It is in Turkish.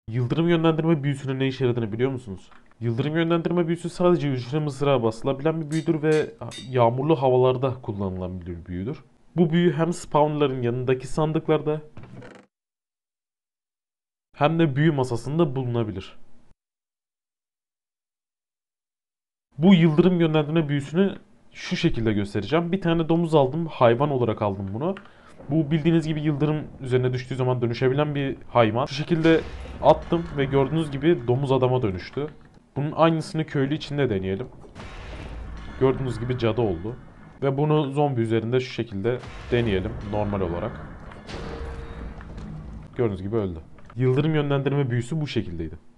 Yıldırım yönlendirme büyüsünün ne işe yaradığını biliyor musunuz? Yıldırım yönlendirme büyüsü sadece hücre mızrağı basılabilen bir büyüdür ve yağmurlu havalarda kullanılan bir büyüdür. Bu büyü hem spawnların yanındaki sandıklarda hem de büyü masasında bulunabilir. Bu yıldırım yönlendirme büyüsünü şu şekilde göstereceğim. Bir tane domuz aldım, hayvan olarak aldım bunu. Bu bildiğiniz gibi yıldırım üzerine düştüğü zaman dönüşebilen bir hayvan. Şu şekilde attım ve gördüğünüz gibi domuz adama dönüştü. Bunun aynısını köylü içinde deneyelim. Gördüğünüz gibi cadı oldu. Ve bunu zombi üzerinde şu şekilde deneyelim normal olarak. Gördüğünüz gibi öldü. Yıldırım yönlendirme büyüsü bu şekildeydi.